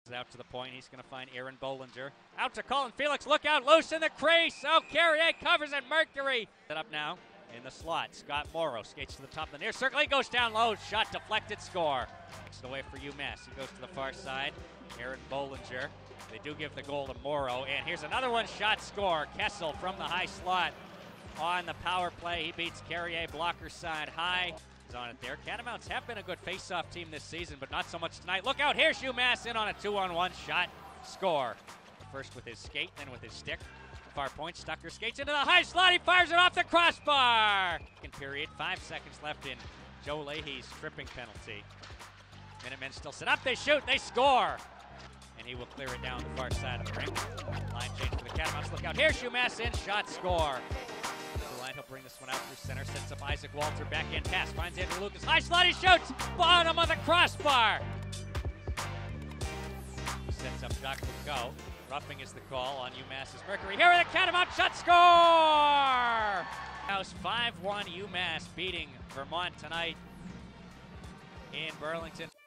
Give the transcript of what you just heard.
it out to the point. He's going to find Aaron Bollinger. Out to Colin Felix. Look out. Loose in the crease. Oh, Carrier covers it. Mercury. Set up now in the slot. Scott Morrow skates to the top of the near circle. He goes down low. Shot deflected. Score. Takes it away for UMass. He goes to the far side. Aaron Bollinger. They do give the goal to Morrow. And here's another one. Shot. Score. Kessel from the high slot on the power play. He beats Carrier. Blocker side high. On it there. Catamounts have been a good face-off team this season, but not so much tonight. Look out, here's UMass in on a 2-on-1 shot. Score. First with his skate, then with his stick. Far point, Stucker skates into the high slot. He fires it off the crossbar. Second period, 5 seconds left in Joe Leahy's tripping penalty. Minutemen still set up. They shoot. They score. And he will clear it down the far side of the ring. Line change for the Catamounts. Look out, here's UMass in. Shot. Score. He'll bring this one out through center, sets up Isaac Walter, backhand pass, finds Andrew Lucas, high slot, he shoots, bottom of the crossbar. He sets up Jacques Foucault, roughing is the call on UMass's Mercury. Here are the Catamount shot, score! House 5-1 UMass beating Vermont tonight in Burlington.